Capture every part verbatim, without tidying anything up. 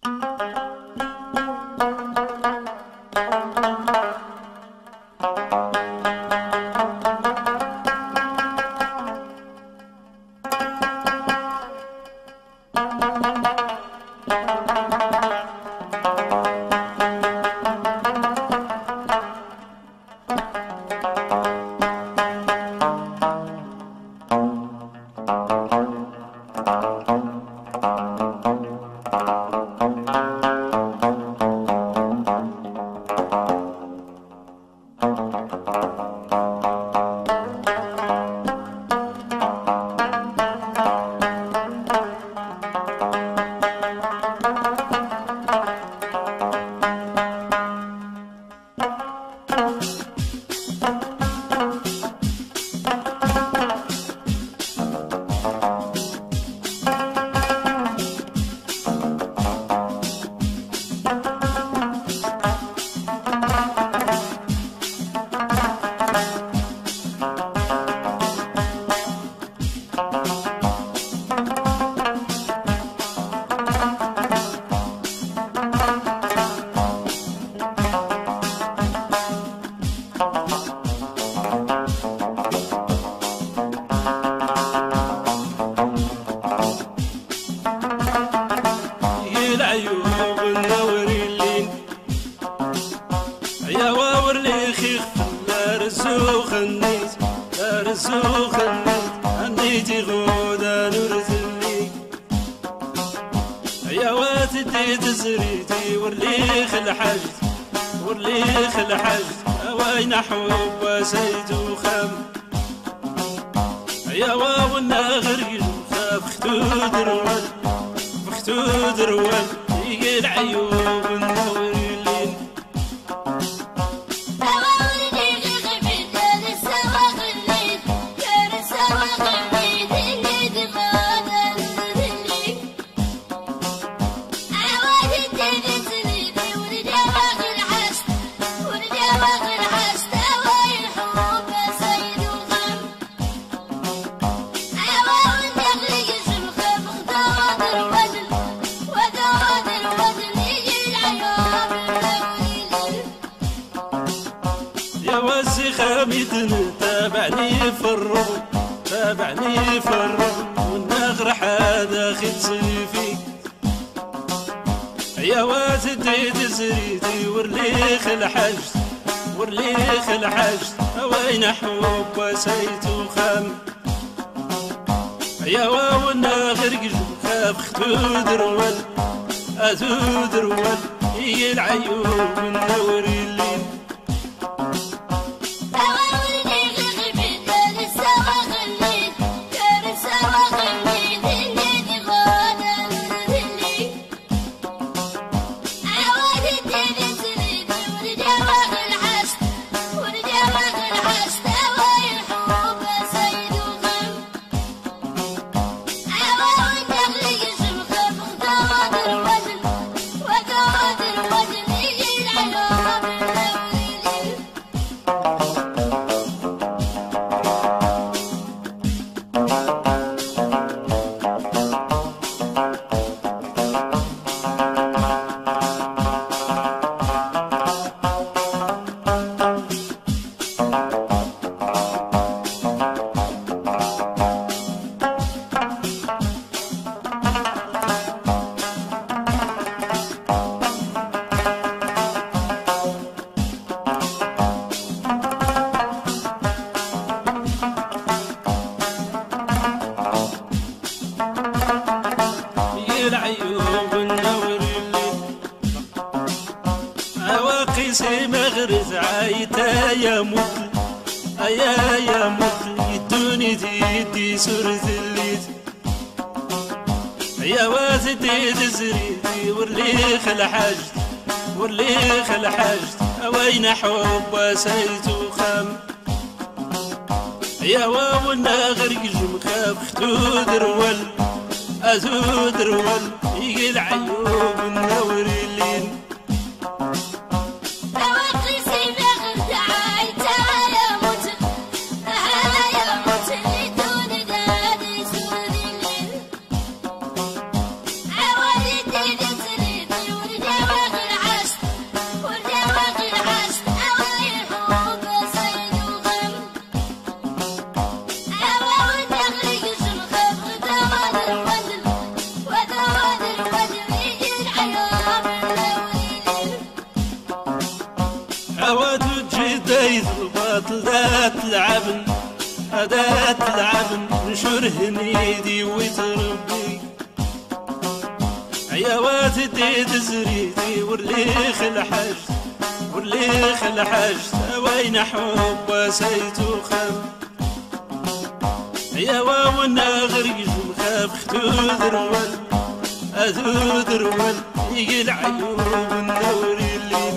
خنيت رزو خنيت هنيتي غودا نرزلي يا واتدي تزريتي ورليخ الحجت ورليخ الحجت وين حب وسيد وخم يا واونا غريل فختو درول فختو درول يجي العيوب النوريلين خميتني تابعني في الرغم تابعني في الرغم والنغر حدا خد صيفي يا واتدي تزريتي ورليخ الحجت ورليخ الحجت وين حب وسيت وخم يا واو النغر قلب خاف ختو درول أتو درول هي العيوب النور الليل العيوب النور الليل أواقيسي مغرز عايتا يا مطل أيا يا مطل يدوني تيدي سرز الليل يا وازدي تزريدي ورليخ الحجت ورليخ الحجت وين حب وسيت وخم يا واو النغر قلب خاف ختو درول أزو درول يجي العيوب النور اللين أواقيسي مغرز عايتا يا مطل يا مطل يدوني دادي سود الليل أوالدي تزريدي تلعب نشور هنيدي ويتربي عيوات دي تزريدي ورليخ الحشت ورليخ الحشت وين حب سيتو خم عيوا والناغر يجم خاف ختوذر ول أذوذر ول يقل عيوب النور الليل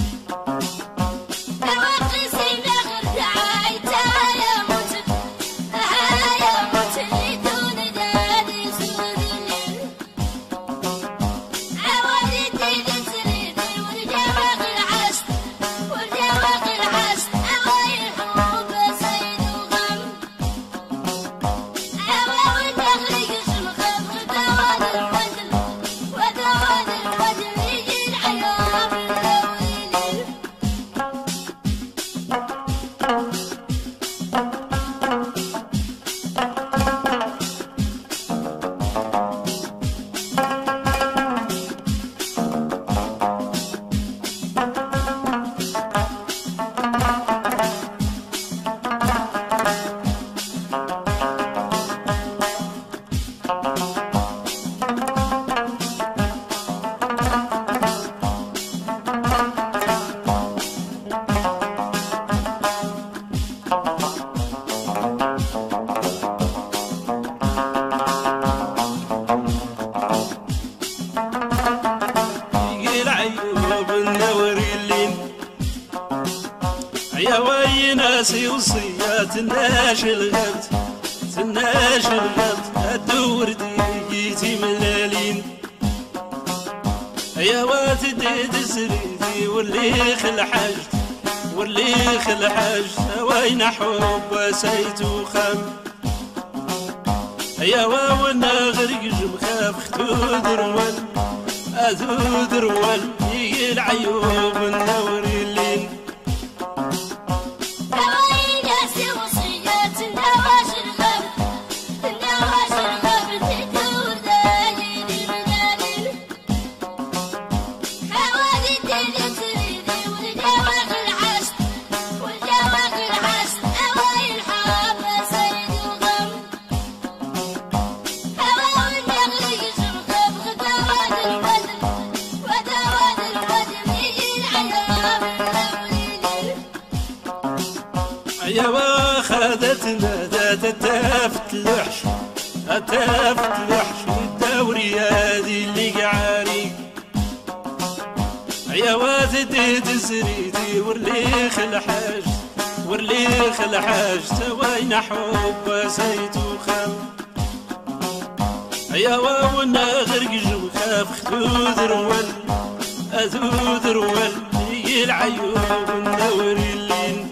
يا ويناسي وصيات الناش الغبت الناش الغبت الدور ديجيتي ملالين يا واتدي تسريدي واللي خلحجت واللي خلحجت وين حب سيتو خم يا واونا غرق جمخاف ختوذر ول أذوذر ول يجي العيوب النور اللين يا خذتنا ذات التافت الوحش التافت الوحش الدوري هذه اللي قعاري يا وازدي تسريدي واللي خلحاج واللي خلحاج وين حب سيتو خم يا واونا غرق جمخاف ختوذر ول أذوذر ول يجي العيوب النور اللين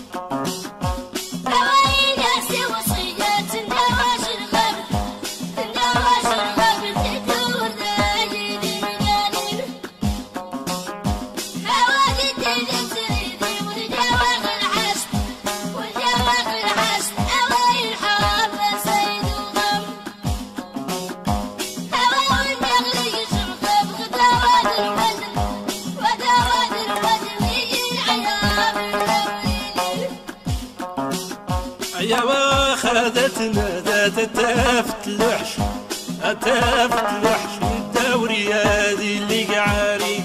يا خذتنا ذات التافت الوحش التافت الوحش الدوري هذه اللي قعاري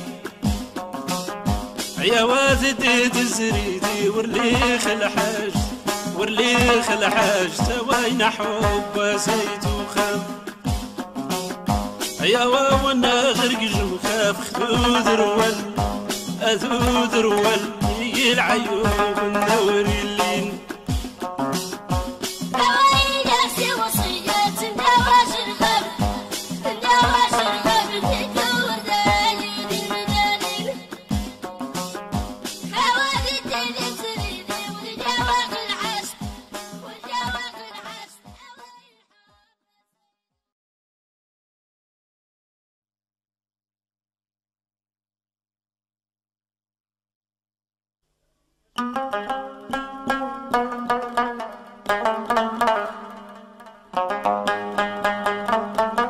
يا وازدي تسريدي واللي خلحاج واللي خلحاج وين حب سيتو خم يا واونا غرق جمخاف ختوذر ول أذوذر ول يجي العيوب النور اللين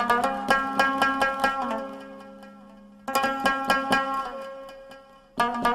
Thank you.